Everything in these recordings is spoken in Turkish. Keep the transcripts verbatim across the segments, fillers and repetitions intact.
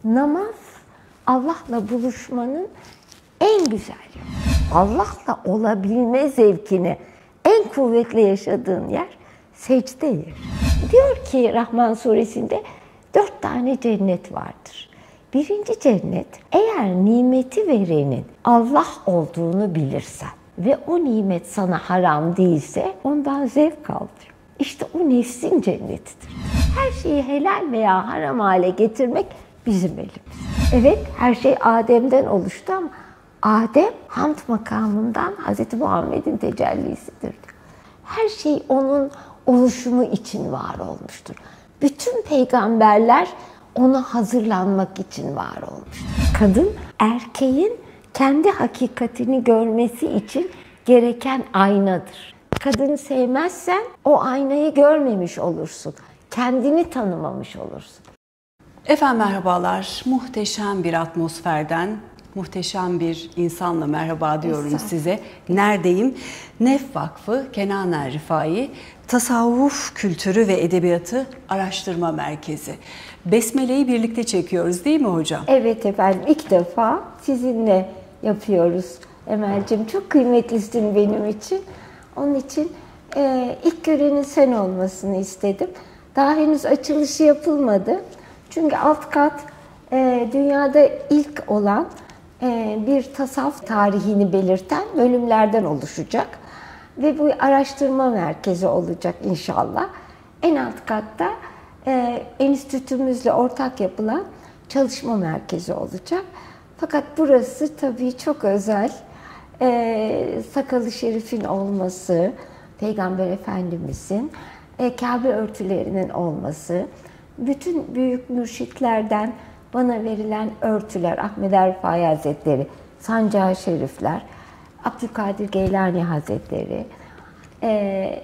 Namaz, Allah'la buluşmanın en güzel yolu. Allah'la olabilme zevkini en kuvvetli yaşadığın yer secde yeri. Diyor ki Rahman suresinde dört tane cennet vardır. Birinci cennet, eğer nimeti verenin Allah olduğunu bilirsen ve o nimet sana haram değilse ondan zevk al diyor. İşte o nefsin cennetidir. Her şeyi helal veya haram hale getirmek bizim elimizde. Evet, her şey Adem'den oluştu ama Adem hamd makamından Hazreti Muhammed'in tecellisidir. Her şey onun oluşumu için var olmuştur. Bütün peygamberler ona hazırlanmak için var olmuştur. Kadın, erkeğin kendi hakikatini görmesi için gereken aynadır. Kadını sevmezsen o aynayı görmemiş olursun. Kendini tanımamış olursun. Efendim merhabalar. Muhteşem bir atmosferden, muhteşem bir insanla merhaba diyorum size. Neredeyim? Nef Vakfı Kenan Rifai Tasavvuf Kültürü ve Edebiyatı Araştırma Merkezi. Besmele'yi birlikte çekiyoruz değil mi hocam? Evet efendim, ilk defa sizinle yapıyoruz Emel'cim. Çok kıymetlisin benim için. Onun için e, ilk görenin sen olmasını istedim. Daha henüz açılışı yapılmadı. Çünkü alt kat e, dünyada ilk olan e, bir tasavvuf tarihini belirten bölümlerden oluşacak. Ve bu araştırma merkezi olacak inşallah. En alt katta e, enstitümüzle ortak yapılan çalışma merkezi olacak. Fakat burası tabii çok özel. E, Sakalı Şerif'in olması, Peygamber Efendimiz'in, e, Kabe örtülerinin olması, bütün büyük mürşitlerden bana verilen örtüler, Ahmed Rifai Hazretleri, Sancar-ı Şerifler, Abdülkadir Geylani Hazretleri, e,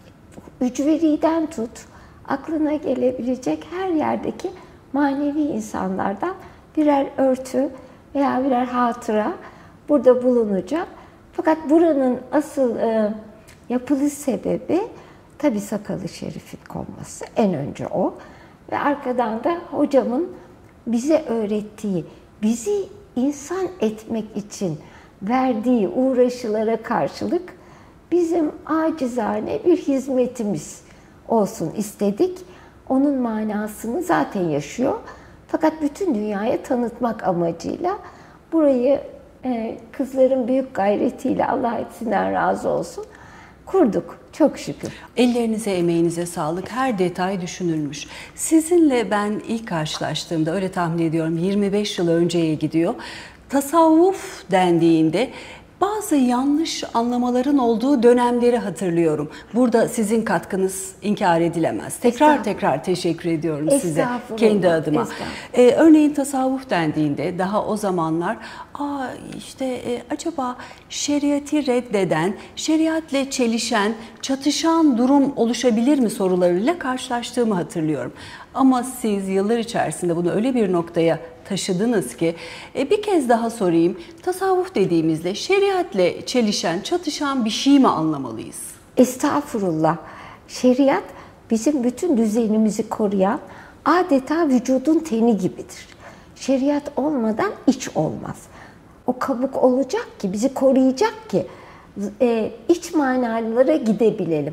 Ücveri'den tut, aklına gelebilecek her yerdeki manevi insanlardan birer örtü veya birer hatıra burada bulunacak. Fakat buranın asıl e, yapılış sebebi tabii Sakalı Şerif'in konması, en önce o. Ve arkadan da hocamın bize öğrettiği, bizi insan etmek için verdiği uğraşılara karşılık bizim acizane bir hizmetimiz olsun istedik. Onun manasını zaten yaşıyor. Fakat bütün dünyaya tanıtmak amacıyla burayı e, kızların büyük gayretiyle, Allah hepsinden razı olsun, kurduk. Çok şükür. Ellerinize, emeğinize sağlık. Her detay düşünülmüş. Sizinle ben ilk karşılaştığımda, öyle tahmin ediyorum, yirmi beş yıl önceye gidiyor. Tasavvuf dendiğinde bazı yanlış anlamaların olduğu dönemleri hatırlıyorum. Burada sizin katkınız inkar edilemez. Tekrar tekrar teşekkür ediyorum size kendi adıma. Ee, örneğin tasavvuf dendiğinde daha o zamanlar Aa, işte e, acaba şeriatı reddeden, şeriatla çelişen, çatışan durum oluşabilir mi sorularıyla karşılaştığımı hatırlıyorum. Ama siz yıllar içerisinde bunu öyle bir noktaya taşıdınız ki e, bir kez daha sorayım. Tasavvuf dediğimizde şeriatla çelişen, çatışan bir şey mi anlamalıyız? Estağfurullah. Şeriat bizim bütün düzenimizi koruyan adeta vücudun teni gibidir. Şeriat olmadan iç olmaz. O kabuk olacak ki, bizi koruyacak ki e, iç manalara gidebilelim.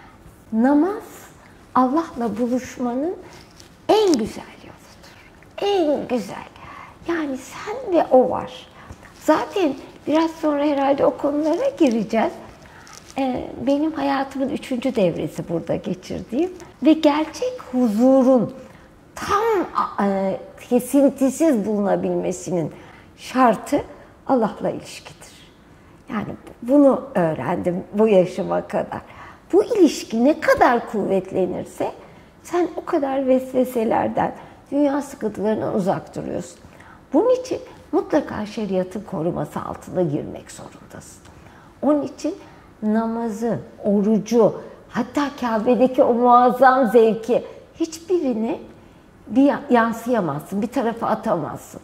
Namaz, Allah'la buluşmanın en güzel yoludur. En güzel. Yani sen ve o var. Zaten biraz sonra herhalde o konulara gireceğiz. Ee, benim hayatımın üçüncü devresi burada geçirdiğim ve gerçek huzurun tam e, kesintisiz bulunabilmesinin şartı Allah'la ilişkidir. Yani bunu öğrendim bu yaşıma kadar. Bu ilişki ne kadar kuvvetlenirse sen o kadar vesveselerden, dünya sıkıntılarından uzak duruyorsun. Bunun için mutlaka şeriatın koruması altına girmek zorundasın. Onun için namazı, orucu, hatta Kabe'deki o muazzam zevki hiçbirini bir yansıyamazsın, bir tarafa atamazsın.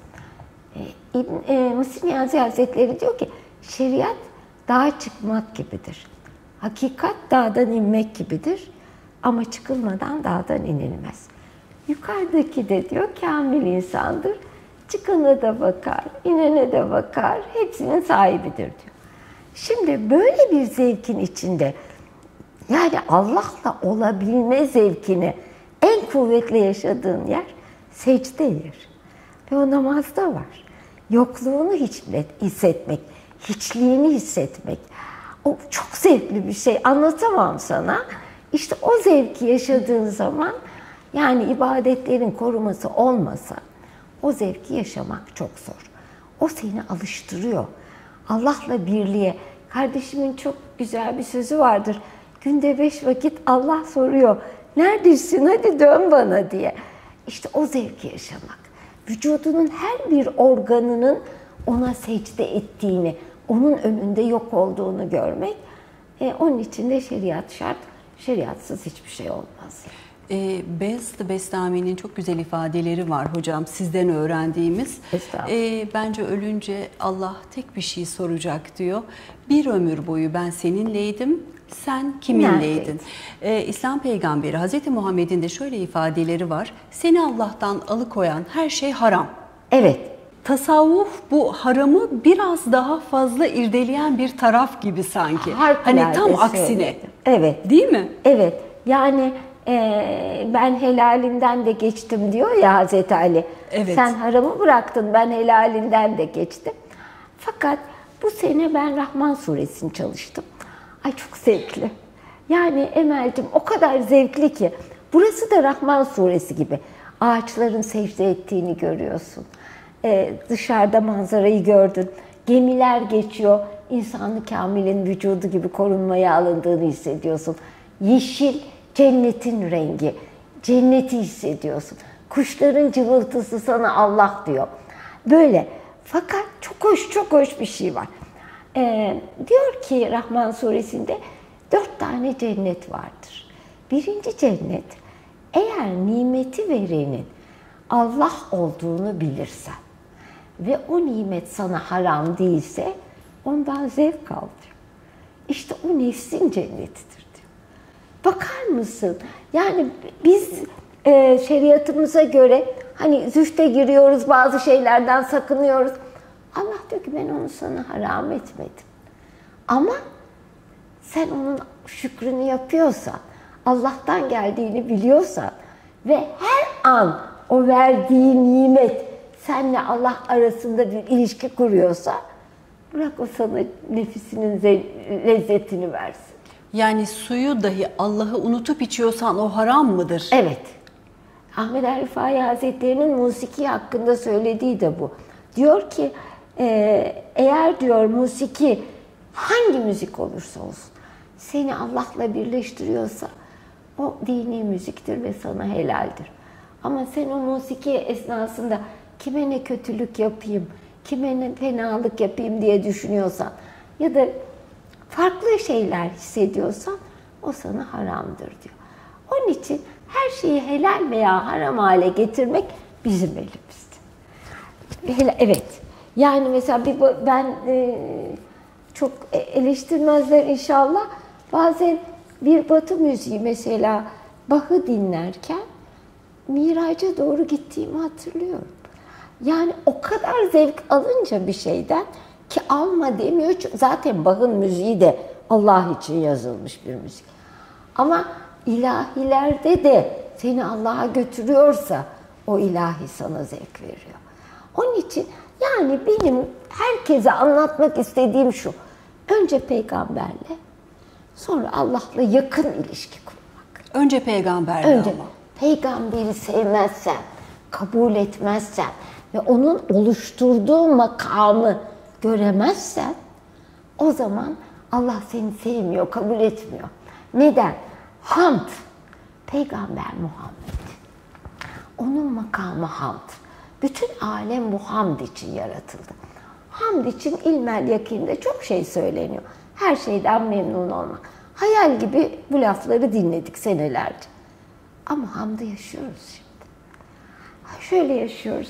İbn e, Mısır Niyazi Hazretleri diyor ki, şeriat dağa çıkmak gibidir. Hakikat dağdan inmek gibidir ama çıkılmadan dağdan inilmez. Yukarıdaki de diyor kamil insandır. Çıkana da bakar, inene de bakar, hepsinin sahibidir diyor. Şimdi böyle bir zevkin içinde, yani Allah'la olabilme zevkini en kuvvetli yaşadığın yer secde yeri. Ve o namazda var. Yokluğunu hissetmek, hiçliğini hissetmek. O çok zevkli bir şey. Anlatamam sana. İşte o zevki yaşadığın zaman, yani ibadetlerin koruması olmasa o zevki yaşamak çok zor. O seni alıştırıyor. Allah'la birliğe. Kardeşimin çok güzel bir sözü vardır. Günde beş vakit Allah soruyor. Neredesin? Hadi dön bana diye. İşte o zevki yaşamak. Vücudunun her bir organının ona secde ettiğini, onun önünde yok olduğunu görmek. E, onun için de şeriat şart. Şeriatsız hiçbir şey olmaz. E, Beyazıt Bestami'nin çok güzel ifadeleri var hocam, sizden öğrendiğimiz. E, bence ölünce Allah tek bir şey soracak diyor. Bir ömür boyu ben seninleydim, sen kiminleydin? Ee, İslam peygamberi Hazreti Muhammed'in de şöyle ifadeleri var. Seni Allah'tan alıkoyan her şey haram. Evet. Tasavvuf bu haramı biraz daha fazla irdeleyen bir taraf gibi sanki. Harikulade hani tam aksine. Söyledim. Evet. Değil mi? Evet. Yani e, ben helalinden de geçtim diyor ya Hazreti Ali. Evet. Sen haramı bıraktın, ben helalinden de geçtim. Fakat bu sene ben Rahman suresini çalıştım. Ay çok zevkli. Yani Emel'cim o kadar zevkli ki. Burası da Rahman suresi gibi. Ağaçların secde ettiğini görüyorsun. Ee, dışarıda manzarayı gördün. Gemiler geçiyor. İnsanlı kamilin vücudu gibi korunmaya alındığını hissediyorsun. Yeşil cennetin rengi. Cenneti hissediyorsun. Kuşların cıvıltısı sana Allah diyor. Böyle. Fakat çok hoş, çok hoş bir şey var. Ee, diyor ki Rahman suresinde dört tane cennet vardır. Birinci cennet, eğer nimeti verenin Allah olduğunu bilirsen ve o nimet sana haram değilse ondan zevk al diyor. İşte o nefsin cennetidir diyor. Bakar mısın? Yani biz e, şeriatımıza göre hani zühte giriyoruz, bazı şeylerden sakınıyoruz. Allah diyor ki ben onu sana haram etmedim. Ama sen onun şükrünü yapıyorsan, Allah'tan geldiğini biliyorsan ve her an o verdiği nimet senle Allah arasında bir ilişki kuruyorsa, bırak o sana nefisinin lezzetini versin. Yani suyu dahi Allah'ı unutup içiyorsan o haram mıdır? Evet. Ahmed Er-Rifai Hazretleri'nin musiki hakkında söylediği de bu. Diyor ki, Ee, eğer diyor musiki hangi müzik olursa olsun seni Allah'la birleştiriyorsa o dini müziktir ve sana helaldir. Ama sen o musiki esnasında kime ne kötülük yapayım, kime ne fenalık yapayım diye düşünüyorsan ya da farklı şeyler hissediyorsan o sana haramdır diyor. Onun için her şeyi helal veya haram hale getirmek bizim elimizde. Evet. Yani mesela bir, ben e, çok eleştirmezler inşallah. Bazen bir Batı müziği mesela Bach'ı dinlerken Miraç'a doğru gittiğimi hatırlıyorum. Yani o kadar zevk alınca bir şeyden ki alma demiyor. Zaten Bach'ın müziği de Allah için yazılmış bir müzik. Ama ilahilerde de seni Allah'a götürüyorsa o ilahi sana zevk veriyor. Onun için yani benim herkese anlatmak istediğim şu. Önce peygamberle, sonra Allah'la yakın ilişki kurmak. Önce peygamberle Önce, ama. Peygamberi sevmezsen, kabul etmezsen ve onun oluşturduğu makamı göremezsen o zaman Allah seni sevmiyor, kabul etmiyor. Neden? Hamd. Peygamber Muhammed. Onun makamı hamd. Bütün alem bu hamd için yaratıldı. Hamd için ilmel yakinde çok şey söyleniyor. Her şeyden memnun olmak. Hayal gibi bu lafları dinledik senelerce. Ama hamdı yaşıyoruz şimdi. Şöyle yaşıyoruz.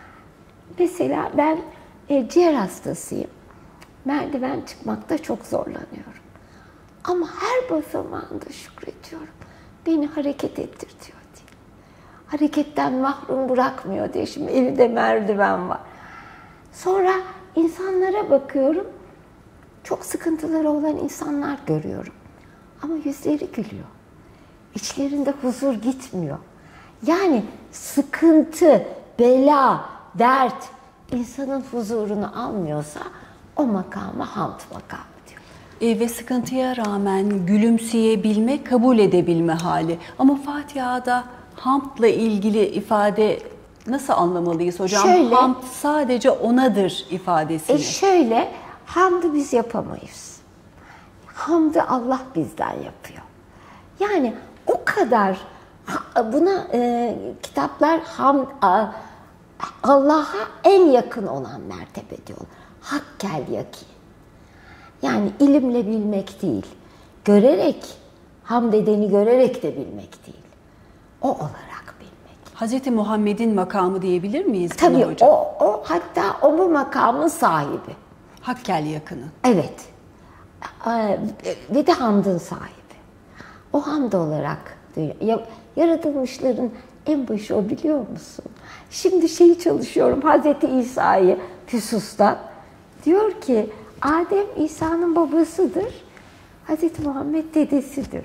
Mesela ben e, ciğer hastasıyım. Merdiven çıkmakta çok zorlanıyorum. Ama her basamağında şükrediyorum. Beni hareket ettir diyor diye. hareketten mahrum bırakmıyor diye. Şimdi evde merdiven var. Sonra insanlara bakıyorum. Çok sıkıntıları olan insanlar görüyorum. Ama yüzleri gülüyor. İçlerinde huzur gitmiyor. Yani sıkıntı, bela, dert insanın huzurunu almıyorsa o makama hamd makamı diyor. E, ve sıkıntıya rağmen gülümseyebilme, kabul edebilme hali. Ama Fatiha'da hamdla ilgili ifade nasıl anlamalıyız hocam? Şöyle, Hamd sadece onadır ifadesini. E şöyle, hamdı biz yapamayız. Hamdı Allah bizden yapıyor. Yani o kadar buna e, kitaplar ham, Allah'a en yakın olan mertebe diyorlar. Hakkel yakin. Yani ilimle bilmek değil, görerek, hamd edeni görerek de bilmek değil. O olarak bilmek. Hazreti Muhammed'in makamı diyebilir miyiz buna Tabii hocam? o, o hatta o bu makamın sahibi. Hakkel yakını. Evet. Ve de hamdın sahibi. O hamd olarak diyor. Yaratılmışların en başı o, biliyor musun? Şimdi şeyi çalışıyorum, Hazreti İsa'yı Füsus'tan. Diyor ki Adem İsa'nın babasıdır, Hazreti Muhammed dedesidir.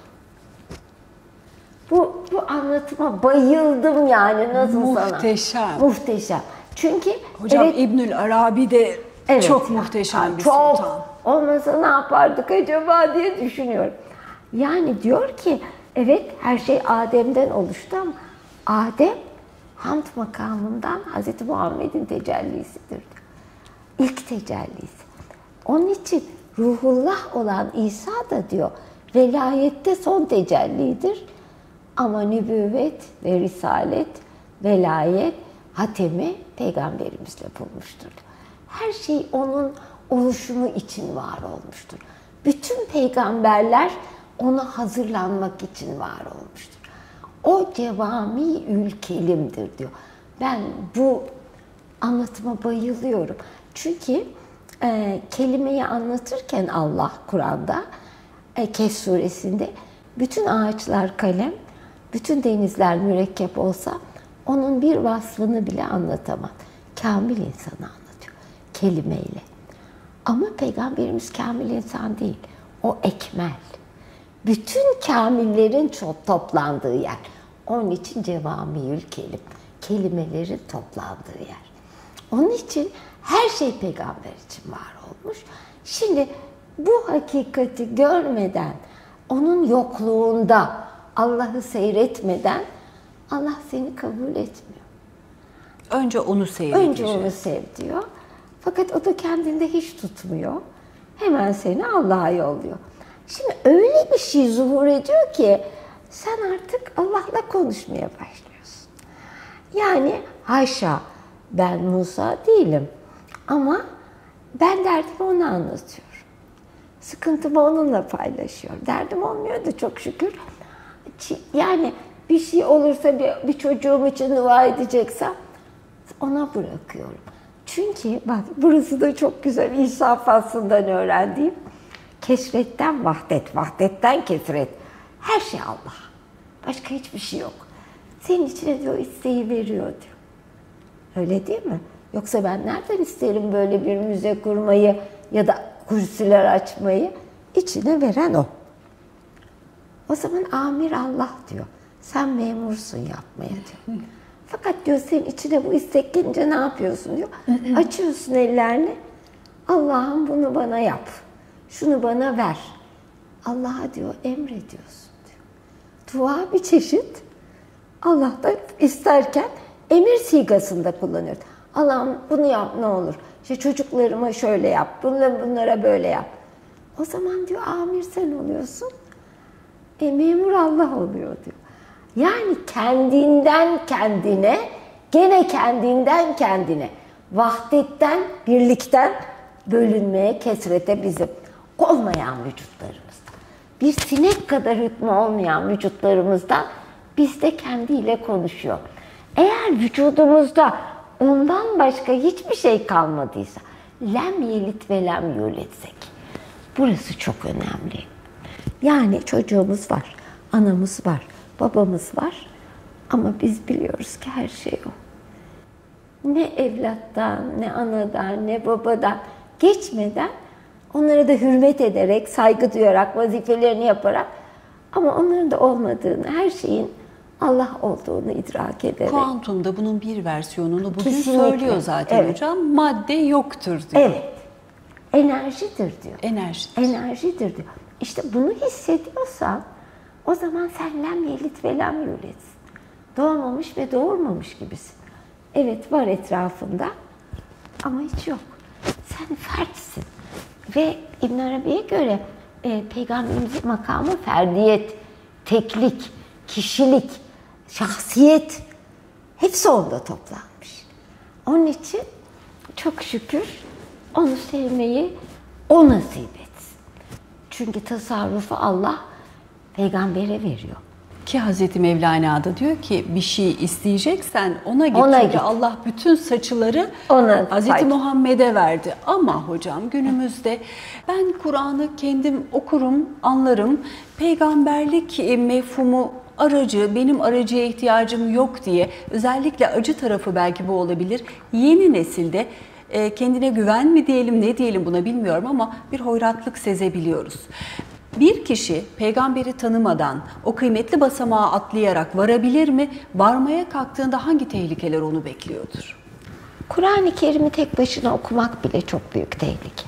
Bu, bu anlatıma bayıldım yani, nasıl Muhteşem. sana? Muhteşem. Muhteşem. Çünkü Hocam evet, İbnül Arabi de evet, çok muhteşem bir çok, sultan. olmasa ne yapardık acaba diye düşünüyorum. Yani diyor ki evet, her şey Adem'den oluştu ama Adem hamd makamından Hazreti Muhammed'in tecellisidir. İlk tecellisi. Onun için ruhullah olan İsa da diyor velayette son tecellidir. Ama nübüvvet ve risalet, velayet, hatemi peygamberimizle bulmuştur. Her şey onun oluşumu için var olmuştur. Bütün peygamberler ona hazırlanmak için var olmuştur. O cevamiül kelimdir diyor. Ben bu anlatıma bayılıyorum. Çünkü e, kelimeyi anlatırken Allah Kur'an'da, e, Kehf suresinde bütün ağaçlar kalem, bütün denizler mürekkep olsa onun bir vasfını bile anlatamaz. Kamil insanı anlatıyor kelimeyle. Ama Peygamberimiz kamil insan değil. O ekmel. Bütün kamillerin çok toplandığı yer. Onun için cevamiül kelim. Kelimelerin toplandığı yer. Onun için her şey peygamber için var olmuş. Şimdi bu hakikati görmeden, onun yokluğunda Allah'ı seyretmeden Allah seni kabul etmiyor. Önce onu seyredecek. Önce onu sev diyor. Fakat o da kendinde hiç tutmuyor. Hemen seni Allah'a yolluyor. Şimdi öyle bir şey zuhur ediyor ki sen artık Allah'la konuşmaya başlıyorsun. Yani haşa, ben Musa değilim ama ben derdimi ona anlatıyorum. Sıkıntımı onunla paylaşıyorum. Derdim olmuyor da çok şükür. Yani bir şey olursa, bir, bir çocuğum için dua edeceksem ona bırakıyorum. Çünkü bak, burası da çok güzel, İsa faslından öğrendiğim. Kesretten vahdet, vahdetten kesret. Her şey Allah. Başka hiçbir şey yok. Senin içine diyor isteği veriyor diyor. Öyle değil mi? Yoksa ben nereden isterim böyle bir müze kurmayı ya da kürsüler açmayı? İçine veren o. O zaman amir Allah diyor. Sen memursun yapmaya diyor. Fakat diyor senin içine bu istek gelince ne yapıyorsun diyor. Açıyorsun ellerini. Allah'ım bunu bana yap. Şunu bana ver. Allah'a diyor emrediyorsun diyor. Dua bir çeşit. Allah da isterken emir sigasında kullanıyor. Allah'ım bunu yap ne olur. İşte çocuklarıma şöyle yap. Bunlara, bunlara böyle yap. O zaman diyor amir sen oluyorsun. E, memur Allah oluyor diyor. Yani kendinden kendine, gene kendinden kendine, vahdetten, birlikten bölünmeye, kesrete bizim olmayan vücutlarımızda. Bir sinek kadar hükmü olmayan vücutlarımızda bizde kendiyle konuşuyor. Eğer vücudumuzda ondan başka hiçbir şey kalmadıysa, lem yelit ve lem yuletsek. Burası çok önemli. Yani çocuğumuz var, anamız var, babamız var Ama biz biliyoruz ki her şey o. Ne evlattan, ne anadan, ne babadan geçmeden onlara da hürmet ederek, saygı duyarak, vazifelerini yaparak ama onların da olmadığını, her şeyin Allah olduğunu idrak ederek. Kuantumda bunun bir versiyonunu bugün Kesinlikle. söylüyor zaten Evet. hocam. Madde yoktur diyor. Evet. Enerjidir diyor. Enerji. Enerjidir diyor. İşte bunu hissediyorsan o zaman sen lem yelit ve lem yuletsin. Doğmamış ve doğurmamış gibisin. Evet var etrafında ama hiç yok. Sen fertsin. Ve İbn Arabi'ye göre e, Peygamberimizin makamı ferdiyet, teklik, kişilik, şahsiyet hepsi onda toplanmış. Onun için çok şükür onu sevmeyi o nasip etsin. Çünkü tasarrufu Allah peygambere veriyor. Ki Hazreti Mevlana da diyor ki bir şey isteyeceksen ona git. Ona Çünkü git. Allah bütün saçıları Ona Hazreti paylaş. Muhammed'e verdi. Ama hocam günümüzde ben Kur'an'ı kendim okurum, anlarım. Peygamberlik mefhumu aracı, benim aracıya ihtiyacım yok diye, özellikle acı tarafı belki bu olabilir. Yeni nesilde kendine güven mi diyelim, ne diyelim buna bilmiyorum ama bir hoyratlık sezebiliyoruz. Bir kişi peygamberi tanımadan o kıymetli basamağı atlayarak varabilir mi? Varmaya kalktığında hangi tehlikeler onu bekliyordur? Kur'an-ı Kerim'i tek başına okumak bile çok büyük tehlike.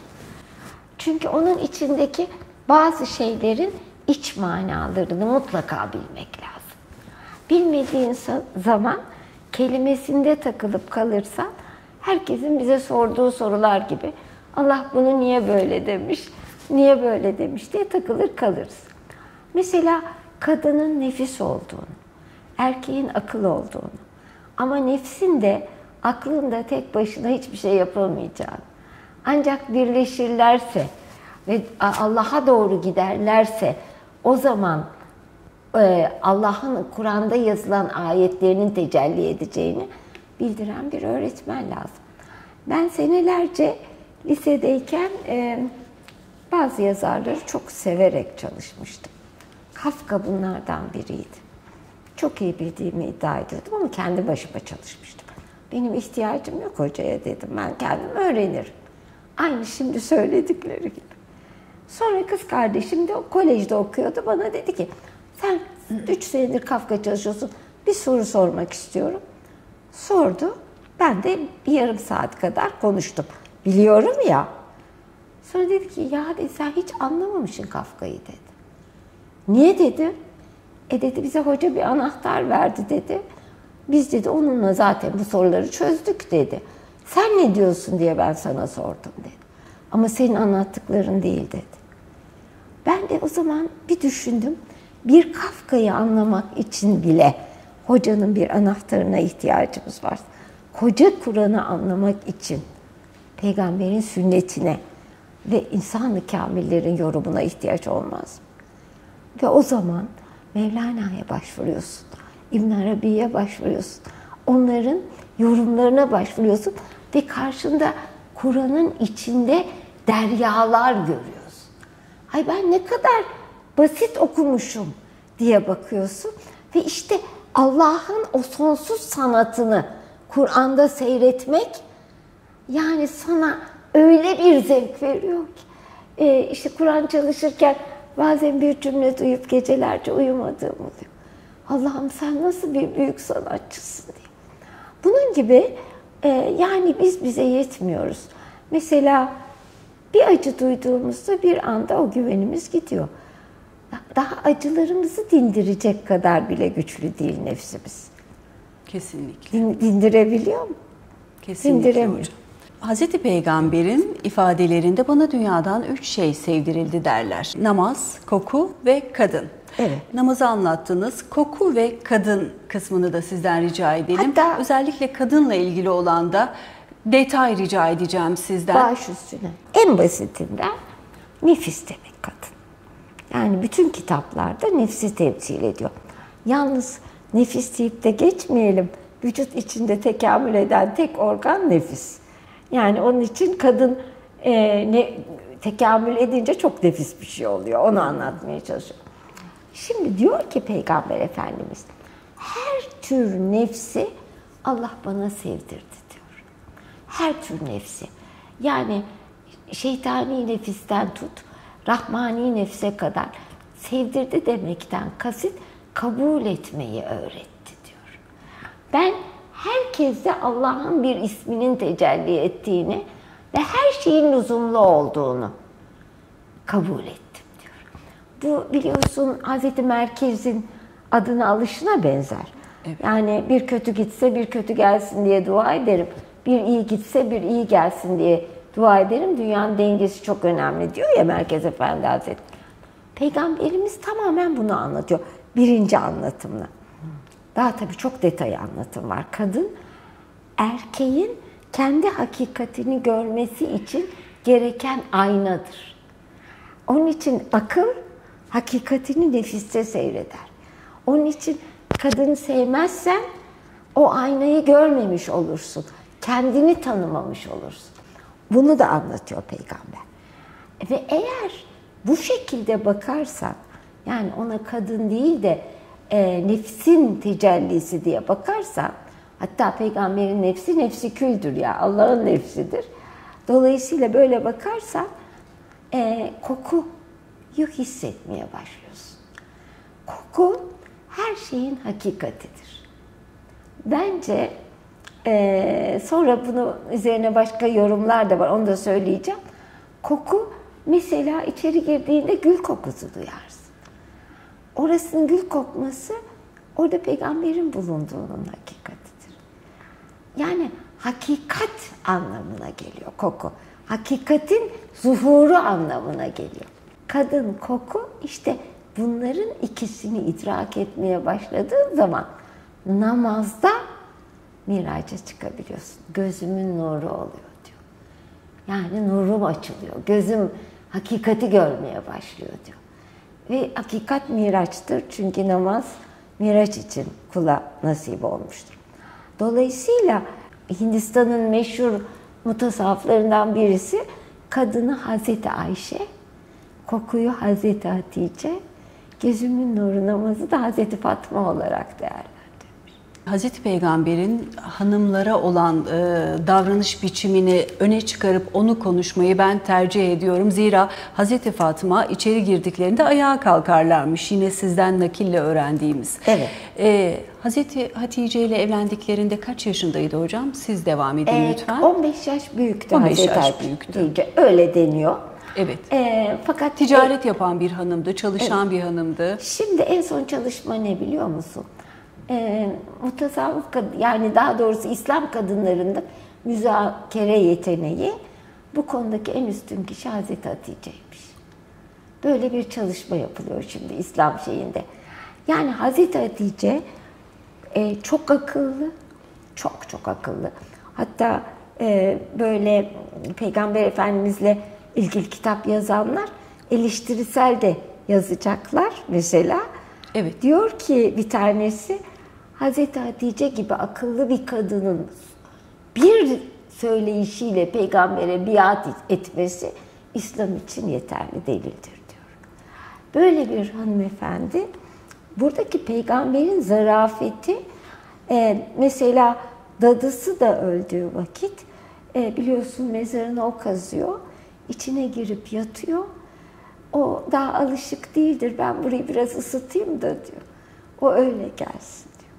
Çünkü onun içindeki bazı şeylerin iç manalarını mutlaka bilmek lazım. Bilmediğin zaman kelimesinde takılıp kalırsan herkesin bize sorduğu sorular gibi Allah bunu niye böyle demiş, niye böyle demiş diye takılır kalırız. Mesela kadının nefis olduğunu, erkeğin akıl olduğunu ama nefsin de aklın da tek başına hiçbir şey yapılmayacağını, ancak birleşirlerse ve Allah'a doğru giderlerse o zaman Allah'ın Kur'an'da yazılan ayetlerinin tecelli edeceğini bildiren bir öğretmen lazım. Ben senelerce lisedeyken bazı yazarları çok severek çalışmıştım. Kafka bunlardan biriydi. Çok iyi bildiğimi iddia ediyordum ama kendi başıma çalışmıştım. Benim ihtiyacım yok hocaya dedim, ben kendim öğrenirim. Aynı şimdi söyledikleri gibi. Sonra kız kardeşim de o kolejde okuyordu, bana dedi ki sen üç senedir Kafka çalışıyorsun, bir soru sormak istiyorum. Sordu, ben de bir yarım saat kadar konuştum. Biliyorum ya. Sonra dedi ki ya dedi, sen hiç anlamamışsın Kafka'yı dedi. Niye dedim? E dedi bize hoca bir anahtar verdi dedi. Biz dedi onunla zaten bu soruları çözdük dedi. Sen ne diyorsun diye ben sana sordum dedi. Ama senin anlattıkların değil dedi. Ben de o zaman bir düşündüm. Bir Kafka'yı anlamak için bile hocanın bir anahtarına ihtiyacımız var. Koca Kur'an'ı anlamak için peygamberin sünnetine ve insan-ı kamillerin yorumuna ihtiyaç olmaz. Ve o zaman Mevlana'ya başvuruyorsun, İbn Arabi'ye başvuruyorsun, onların yorumlarına başvuruyorsun ve karşında Kur'an'ın içinde deryalar görüyorsun. Ay ben ne kadar basit okumuşum diye bakıyorsun ve işte Allah'ın o sonsuz sanatını Kur'an'da seyretmek yani sana öyle bir zevk veriyor ki e, işte Kur'an çalışırken bazen bir cümle duyup gecelerce uyumadığım oluyor. Allah'ım sen nasıl bir büyük sanatçısın diye. Bunun gibi e, yani biz bize yetmiyoruz. Mesela bir acı duyduğumuzda bir anda o güvenimiz gidiyor. Daha acılarımızı dindirecek kadar bile güçlü değil nefsimiz. Kesinlikle. Din, dindirebiliyor mu? Kesinlikle Dindiremiyor. hocam. Hazreti Peygamber'in ifadelerinde bana dünyadan üç şey sevdirildi derler. Namaz, koku ve kadın. Evet. Namazı anlattınız. Koku ve kadın kısmını da sizden rica edelim. Hatta, özellikle kadınla ilgili olan da detay rica edeceğim sizden. Baş üstüne. En basitinden nefis demek kadın. Yani bütün kitaplarda nefsi temsil ediyor. Yalnız nefis deyip de geçmeyelim. Vücut içinde tekamül eden tek organ nefis. Yani onun için kadın e, ne, tekamül edince çok nefis bir şey oluyor. Onu anlatmaya çalışıyorum. Şimdi diyor ki Peygamber Efendimiz, her tür nefsi Allah bana sevdirdi diyor. Her tür nefsi. Yani şeytani nefisten tut, rahmani nefse kadar sevdirdi demekten kasıt kabul etmeyi öğretti diyor. Ben herkeste Allah'ın bir isminin tecelli ettiğini ve her şeyin lüzumlu olduğunu kabul ettim diyor. Bu biliyorsun Hazreti Merkez'in adını alışına benzer. Evet. Yani bir kötü gitse bir kötü gelsin diye dua ederim. Bir iyi gitse bir iyi gelsin diye dua ederim. Dünyanın dengesi çok önemli diyor ya Merkez Efendi Hazretleri. Peygamberimiz tamamen bunu anlatıyor. Birinci anlatımla. Daha tabii çok detay anlatım var. Kadın, erkeğin kendi hakikatini görmesi için gereken aynadır. Onun için akıl, hakikatini nefiste seyreder. Onun için kadını sevmezsen o aynayı görmemiş olursun. Kendini tanımamış olursun. Bunu da anlatıyor Peygamber. Ve eğer bu şekilde bakarsan, yani ona kadın değil de e, nefsin tecellisi diye bakarsan, hatta Peygamberin nefsi nefsi küldür ya, Allah'ın nefsidir. Dolayısıyla böyle bakarsan e, kokuyu hissetmeye başlıyorsun. Koku her şeyin hakikatidir. Bence e, sonra bunu üzerine başka yorumlar da var, onu da söyleyeceğim. Koku mesela içeri girdiğinde gül kokusu duyarsın. Orasının gül kokması orada Peygamberin bulunduğunun hakikatidir. Yani hakikat anlamına geliyor koku. Hakikatin zuhuru anlamına geliyor. Kadın, koku, işte bunların ikisini idrak etmeye başladığın zaman namazda miraca çıkabiliyorsun. Gözümün nuru oluyor diyor. Yani nurum açılıyor. Gözüm hakikati görmeye başlıyor diyor. Ve hakikat miraçtır. Çünkü namaz miraç için kula nasip olmuştur. Dolayısıyla Hindistan'ın meşhur mutasavvıflarından birisi kadını Hazreti Ayşe, kokuyu Hazreti Hatice, gözümün nuru namazı da Hazreti Fatma olarak değerlendirmiş. Hazreti Peygamber'in hanımlara olan e, davranış biçimini öne çıkarıp onu konuşmayı ben tercih ediyorum. Zira Hazreti Fatıma içeri girdiklerinde ayağa kalkarlarmış. Yine sizden nakille öğrendiğimiz. Evet. E, Hazreti Hatice ile evlendiklerinde kaç yaşındaydı hocam? Siz devam edin e, lütfen. on beş yaş büyüktü on beş Hazreti yaş Hatice. büyüktü. Öyle deniyor. Evet. E, fakat ticaret e, yapan bir hanımdı, çalışan evet. bir hanımdı. Şimdi en son çalışma ne biliyor musun? E, mutasavvıf kadın, yani daha doğrusu İslam kadınlarında müzakere yeteneği, bu konudaki en üstün kişi Hazreti Hatice'ymiş. Böyle bir çalışma yapılıyor şimdi İslam şeyinde. Yani Hazreti Hatice e, çok akıllı, çok çok akıllı. Hatta e, böyle Peygamber Efendimizle ilgili kitap yazanlar eleştirisel de yazacaklar mesela. Evet. Diyor ki bir tanesi, Hazreti Hatice gibi akıllı bir kadının bir söyleyişiyle peygambere biat etmesi İslam için yeterli delildir diyor. Böyle bir hanımefendi, buradaki peygamberin zarafeti, e, mesela dadısı da öldüğü vakit e, biliyorsun mezarını o kazıyor, içine girip yatıyor. O daha alışık değildir, ben burayı biraz ısıtayım da diyor. O öyle gelsin diyor.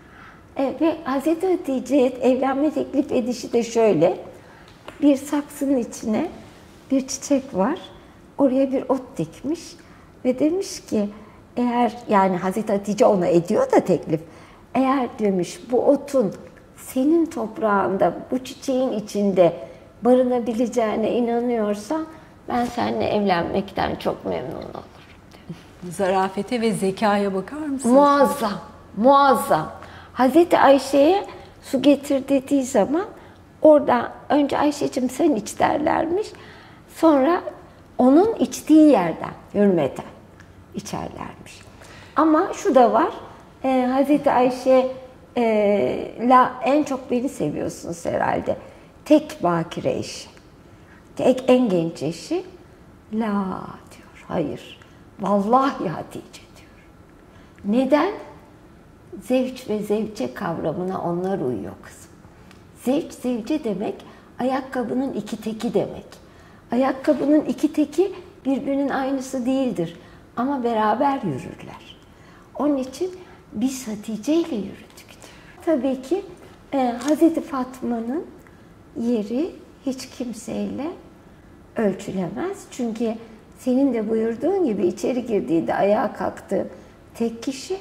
E, ve Hazreti Hatice'ye evlenme teklif edişi de şöyle. Bir saksının içine bir çiçek var. Oraya bir ot dikmiş. Ve demiş ki eğer, yani Hazreti Hatice ona ediyor da teklif. Eğer demiş bu otun senin toprağında, bu çiçeğin içinde barınabileceğine inanıyorsan ben seninle evlenmekten çok memnun olurum. Zarafete ve zekaya bakar mısınız? Muazzam, muazzam. Hazreti Ayşe'ye su getir dediği zaman orada önce Ayşe'cim sen iç derlermiş. Sonra onun içtiği yerden, hürmeten içerlermiş. Ama şu da var, e, Hazreti Ayşe e, la en çok beni seviyorsunuz herhalde. Tek bakire eşi. Tek en genç eşi. La diyor, hayır. Vallahi Hatice diyor. Neden? Zevç ve zevce kavramına onlar uyuyor kızım. Zevç, zevce demek ayakkabının iki teki demek. Ayakkabının iki teki birbirinin aynısı değildir ama beraber yürürler. Onun için biz Hatice ile yürüdük diyor. Tabii ki e, Hazreti Fatma'nın yeri hiç kimseyle ölçülemez. Çünkü senin de buyurduğun gibi içeri girdiğinde ayağa kalktığı tek kişi.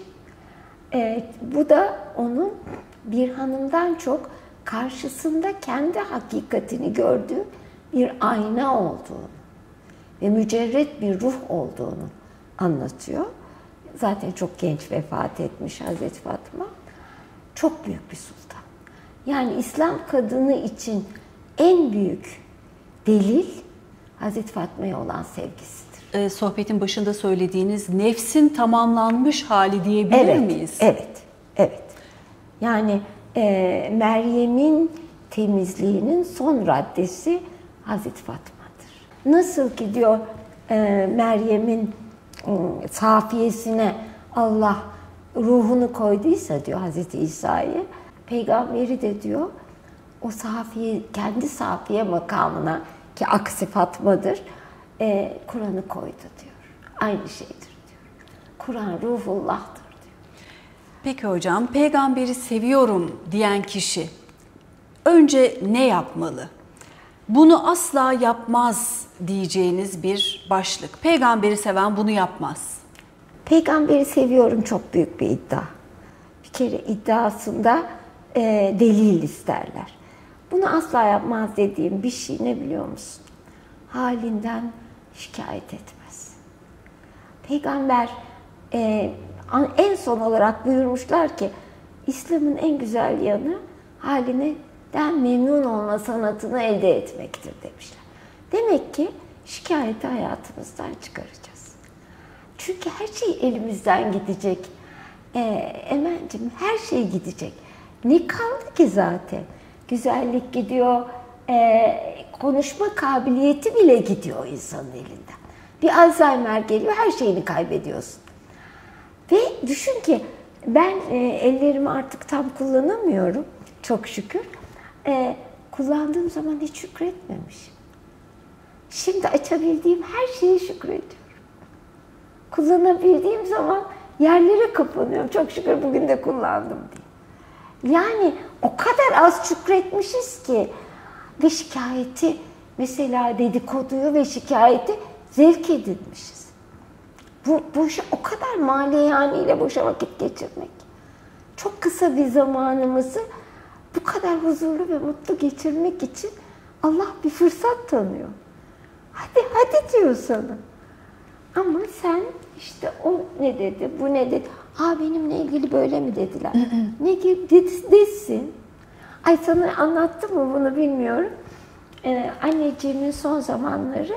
E, bu da onun bir hanımdan çok karşısında kendi hakikatini gördüğü bir ayna olduğunu ve mücerret bir ruh olduğunu anlatıyor. Zaten çok genç vefat etmiş Hazreti Fatma. Çok büyük bir sultan. Yani İslam kadını için en büyük delil Hazreti Fatma'ya olan sevgisidir. Ee, sohbetin başında söylediğiniz nefsin tamamlanmış hali diyebilir evet, miyiz? Evet, evet. Yani e, Meryem'in temizliğinin son raddesi Hazreti Fatma'dır. Nasıl ki diyor e, Meryem'in e, safiyesine Allah ruhunu koyduysa diyor Hazreti İsa'yı, peygamberi de diyor o safiye, kendi safiye makamına ki aksi Fatma'dır, e, Kur'an'ı koydu diyor. Aynı şeydir diyor. Kur'an ruhullah'tır diyor. Peki hocam, peygamberi seviyorum diyen kişi önce ne yapmalı? Bunu asla yapmaz diyeceğiniz bir başlık. Peygamberi seven bunu yapmaz. Peygamberi seviyorum çok büyük bir iddia. Bir kere iddiasında e, delil isterler. Bunu asla yapmaz dediğim bir şey ne biliyor musun? Halinden şikayet etmez. Peygamber e, en son olarak buyurmuşlar ki İslam'ın en güzel yanı halinden memnun olma sanatını elde etmektir demişler. Demek ki şikayeti hayatımızdan çıkaracağız. Çünkü her şey elimizden gidecek. E, Emel'cim her şey gidecek. Ne kaldı ki zaten? Güzellik gidiyor, e, konuşma kabiliyeti bile gidiyor insanın elinden. Bir Alzheimer geliyor, her şeyini kaybediyorsun. Ve düşün ki ben e, ellerimi artık tam kullanamıyorum, çok şükür. E, kullandığım zaman hiç şükretmemişim. Şimdi açabildiğim her şeye şükrediyorum. Kullanabildiğim zaman yerlere kapanıyorum. Çok şükür bugün de kullandım diye. Yani o kadar az şükretmişiz ki ve şikayeti, mesela dedikoduyu ve şikayeti zevk edinmişiz. Bu, bu işi o kadar maliyaniyle boşa vakit geçirmek. Çok kısa bir zamanımızı bu kadar huzurlu ve mutlu geçirmek için Allah bir fırsat tanıyor. Hadi hadi diyor sana. Ama sen işte o ne dedi, bu ne dedi. Aa benimle ilgili böyle mi dediler? Ne gibi desin. Ay sana anlattım mı bunu bilmiyorum. Ee, anneciğimin son zamanları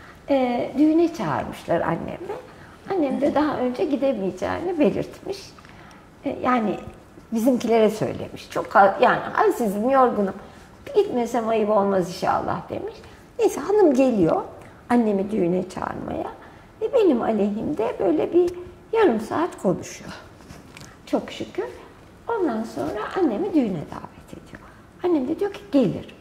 e, düğüne çağırmışlar annemi. Annem de daha önce gidemeyeceğini belirtmiş. E, yani bizimkilere söylemiş. Çok yani halsizim, yorgunum. Gitmesem ayıp olmaz inşallah demiş. Neyse hanım geliyor annemi düğüne çağırmaya. Ve benim aleyhimde böyle bir yarım saat konuşuyor. Çok şükür. Ondan sonra annemi düğüne davet ediyor. Annem de diyor ki gelirim.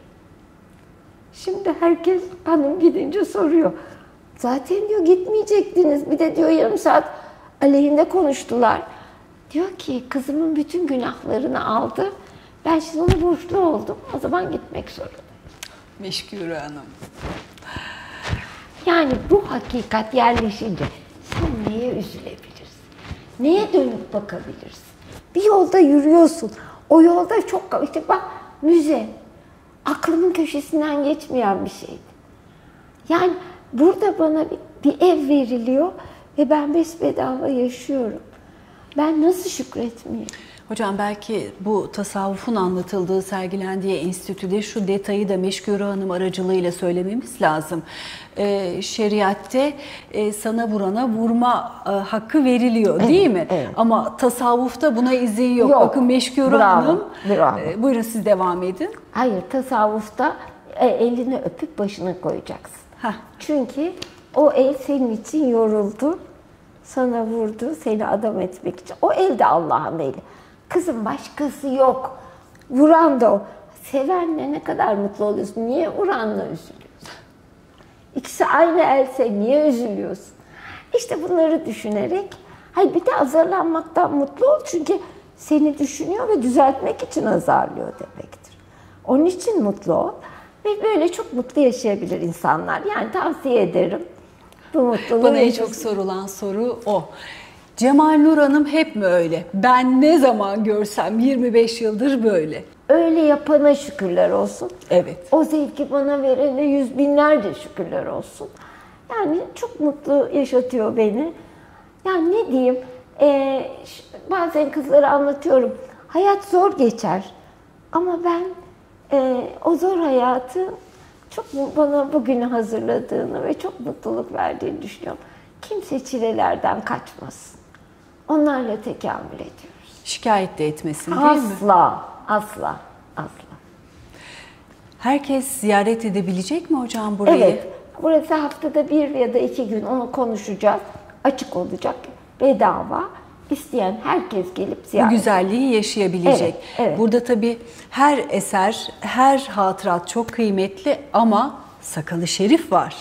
Şimdi herkes hanım gidince soruyor. Zaten diyor gitmeyecektiniz. Bir de diyor yarım saat aleyhinde konuştular. Diyor ki kızımın bütün günahlarını aldı. Ben şimdi ona borçlu oldum. O zaman gitmek zorundayım. Meşgure Hanım. Yani bu hakikat yerleşince sen neye üzülebilirsin? Neye dönüp bakabilirsin? Bir yolda yürüyorsun. O yolda çok... işte bak müze. Aklımın köşesinden geçmeyen bir şeydi. Yani burada bana bir, bir ev veriliyor ve ben besbedava yaşıyorum. Ben nasıl şükretmeyeyim? Hocam belki bu tasavvufun anlatıldığı, sergilendiği enstitüde şu detayı da Meşgure Hanım aracılığıyla söylememiz lazım. Ee, şeriatte e, sana vurana vurma e, hakkı veriliyor, evet, değil mi? Evet. Ama tasavvufta buna izin yok. yok. Bakın Meşgure Bravo. Hanım, Bravo. E, buyurun siz devam edin. Hayır, tasavvufta e, elini öpüp başına koyacaksın. Heh. Çünkü o el senin için yoruldu, sana vurdu, seni adam etmek için. O el de Allah'ın eli. Kızım başkası yok. Vuran da o. Sevenle ne kadar mutlu oluyorsun. Niye vuranla üzülüyorsun? İkisi aynı else niye üzülüyorsun? İşte bunları düşünerek, hayır bir de azarlanmaktan mutlu ol. Çünkü seni düşünüyor ve düzeltmek için azarlıyor demektir. Onun için mutlu ol. Ve böyle çok mutlu yaşayabilir insanlar. Yani tavsiye ederim. Bu mutluluğu Bana en yaşasın. çok sorulan soru o. Cemal Nur Hanım hep mi öyle? Ben ne zaman görsem yirmi beş yıldır böyle. Öyle yapana şükürler olsun. Evet. O zevki bana verene yüz binlerce şükürler olsun. Yani çok mutlu yaşatıyor beni. Yani ne diyeyim, e, bazen kızlara anlatıyorum. Hayat zor geçer. Ama ben e, o zor hayatı çok bana bugünü hazırladığını ve çok mutluluk verdiğini düşünüyorum. Kimse çilelerden kaçmasın. Onlarla tekamül ediyoruz. Şikayet de etmesin değil mi? Asla, asla, asla. Herkes ziyaret edebilecek mi hocam burayı? Evet, burası haftada bir ya da iki gün onu konuşacağız. Açık olacak, bedava. İsteyen herkes gelip Bu ziyaret. güzelliği yaşayabilecek. Evet, evet. Burada tabii her eser, her hatırat çok kıymetli ama sakalı şerif var.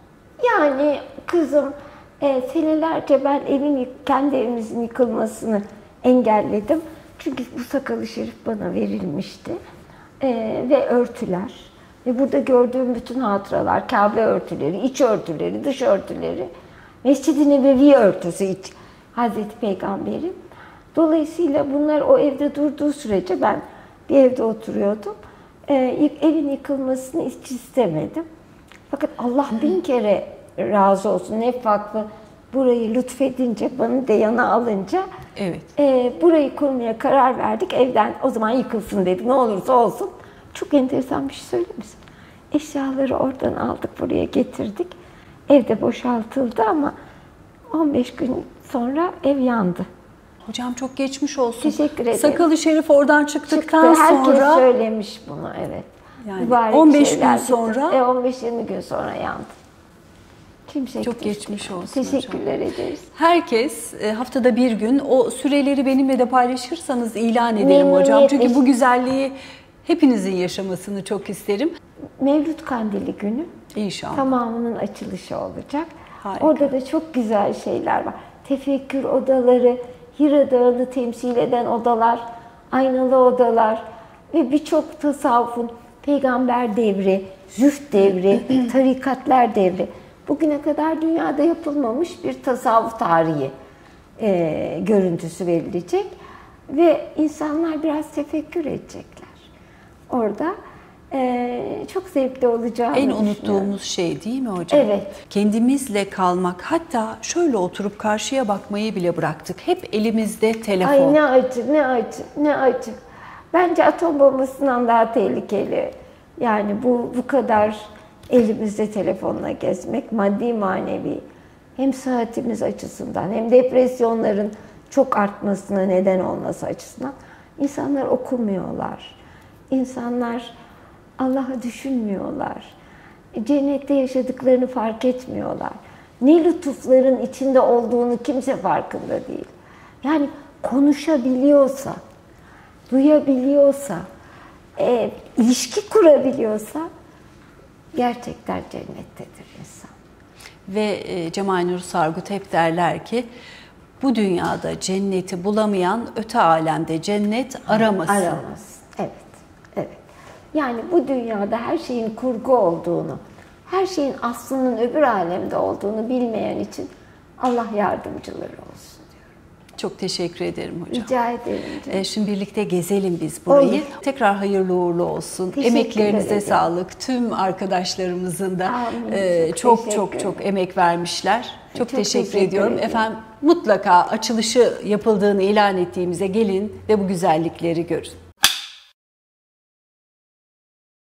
Yani kızım, e, senelerce ben evin, kendi evimizin yıkılmasını engelledim. Çünkü bu sakalı şerif bana verilmişti. E, ve örtüler. Ve burada gördüğüm bütün hatıralar, Kabe örtüleri, iç örtüleri, dış örtüleri, Mescid-i Nebevi örtüsü iç, Hazreti Peygamber'in. Dolayısıyla bunlar o evde durduğu sürece ben bir evde oturuyordum. E, evin yıkılmasını hiç istemedim. Fakat Allah bin kere razı olsun. Nef Vakfı burayı lütfedince, bana da yana alınca Evet. e, burayı kurmaya karar verdik. Evden o zaman yıkılsın dedik. Ne olursa olsun. Çok enteresan bir şey söyleyeyim mi? Eşyaları oradan aldık, buraya getirdik. Evde boşaltıldı ama on beş gün sonra ev yandı. Hocam çok geçmiş olsun. Teşekkür ederim. Sakalı şerif oradan çıktıktan Çıktı. Herkes sonra söylemiş bunu, evet. yani Mübarek on beş şeyler gün çıktı. sonra E, on beş yirmi gün sonra yandı. Kimse çok geçmiş olsun Teşekkürler hocam. ederiz. Herkes e, haftada bir gün o süreleri benimle de paylaşırsanız ilan ederim hocam. Memnuniyetle. Çünkü bu güzelliği hepinizin yaşamasını çok isterim. Mevlüt Kandili günü İnşallah. tamamının açılışı olacak. Harika. Orada da çok güzel şeyler var. Tefekkür odaları, Hira Dağı'nı temsil eden odalar, aynalı odalar ve birçok tasavvufun peygamber devri, zühd devri, tarikatlar devri. Bugüne kadar dünyada yapılmamış bir tasavvuf tarihi e, görüntüsü verilecek. Ve insanlar biraz tefekkür edecekler. Orada e, çok zevkli olacağını En düşünüyorum. unuttuğumuz şey değil mi hocam? Evet. Kendimizle kalmak, hatta şöyle oturup karşıya bakmayı bile bıraktık. Hep elimizde telefon. Ay ne acı, ne acı, ne acı. Bence atom bombasından daha tehlikeli. Yani bu bu kadar elimizde telefonla gezmek, maddi manevi, hem sıhhatimiz açısından hem depresyonların çok artmasına neden olması açısından. İnsanlar okumuyorlar. İnsanlar Allah'ı düşünmüyorlar. Cennette yaşadıklarını fark etmiyorlar. Ne lütufların içinde olduğunu kimse farkında değil. Yani konuşabiliyorsa, duyabiliyorsa, e, ilişki kurabiliyorsa gerçekten cennettedir insan. Ve e, Cemal Nur Sargut hep derler ki, bu dünyada cenneti bulamayan öte alemde cennet aramasın. Aramaz. Evet, evet. Yani bu dünyada her şeyin kurgu olduğunu, her şeyin aslının öbür alemde olduğunu bilmeyen için Allah yardımcıları olsun diyorum. Çok teşekkür ederim hocam. Rica ederim canım. E, şimdi birlikte gezelim biz burayı. Olur. Tekrar hayırlı uğurlu olsun. Teşekkür Emeklerinize ederim. sağlık. Tüm arkadaşlarımızın da Amin. e, Çok çok teşekkür çok çok ederim. emek vermişler. Çok, Çok teşekkür, teşekkür ediyorum. ederim. Efendim mutlaka açılışı yapıldığını ilan ettiğimize gelin ve bu güzellikleri görün.